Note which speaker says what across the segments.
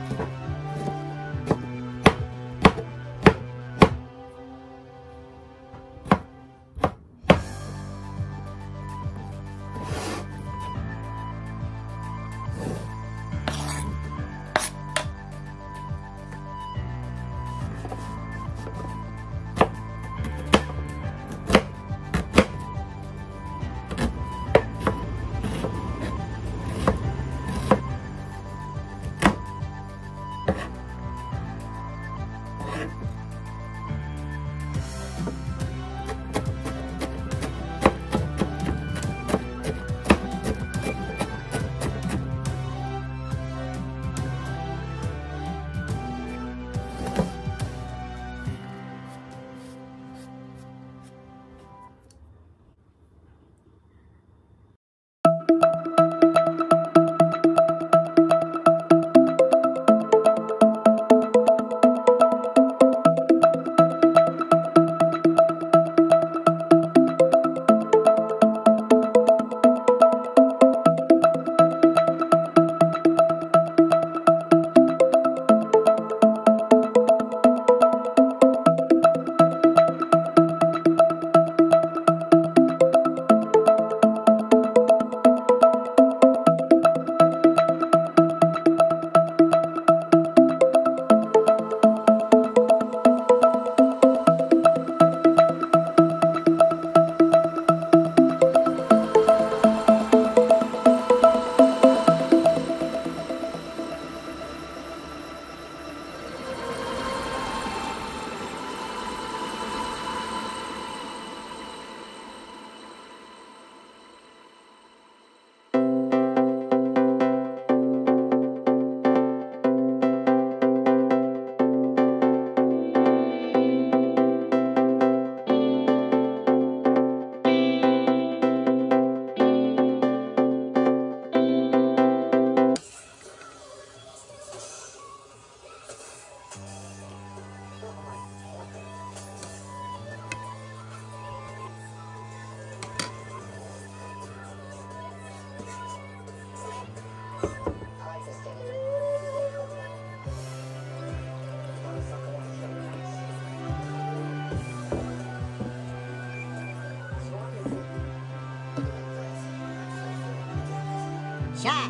Speaker 1: shot.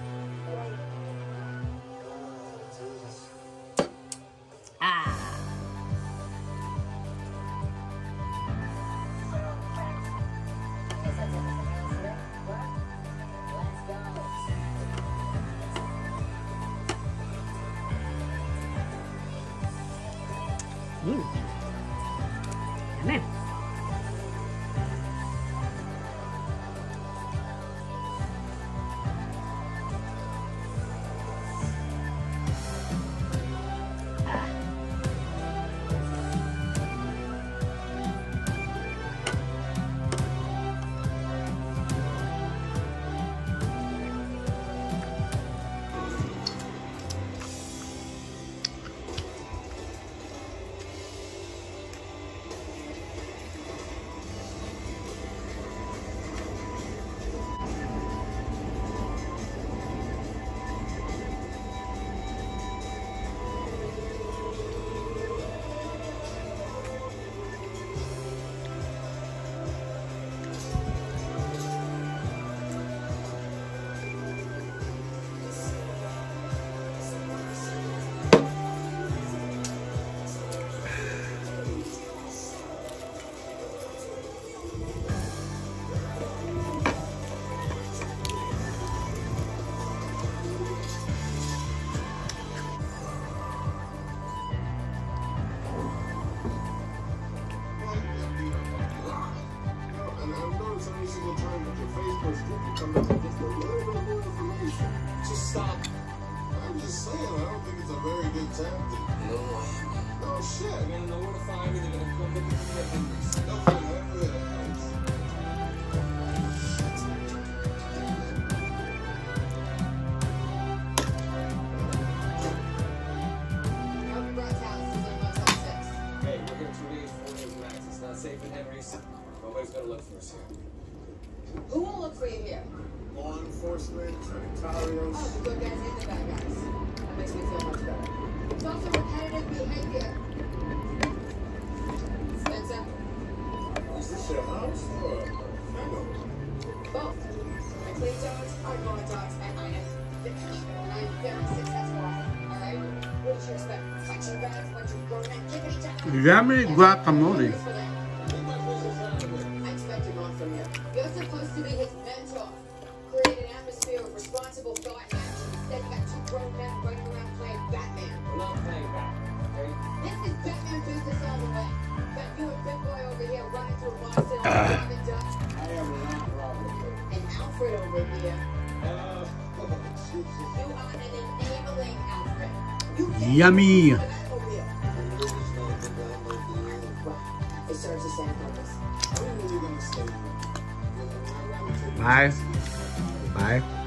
Speaker 1: Ah. Yummy.
Speaker 2: Just stop. I'm just saying, I don't think it's a very good tactic. No. Oh shit. You're gonna know where to find me. They're gonna come looking for me at Henry's. Okay, hopefully that helps. Hey, we're here 2 days, 4 days max. It's not safe in Henry's. Nobody's gonna look for us here.
Speaker 3: Who won't look for you here?
Speaker 2: Law enforcement, sanitarios.
Speaker 3: Oh, the good guys and the bad guys. That makes me feel
Speaker 4: Yummy guacamole.
Speaker 3: I expected more from you. You're supposed to be his mentor. Create an atmosphere of responsible thought and action. Instead, you got two grown men running around playing Batman.
Speaker 5: We're not playing Batman, okay?
Speaker 3: This is Batman business all the way. Got you and Big Boy over here running through Boston like Robin Duck.
Speaker 5: I am not Robin Hood.
Speaker 3: And Alfred over here.
Speaker 5: Excuse me.
Speaker 3: You are an enabling Alfred. You can't
Speaker 4: Yummy.
Speaker 3: use the Batmobile. It serves the same purpose.
Speaker 4: Bye. Bye.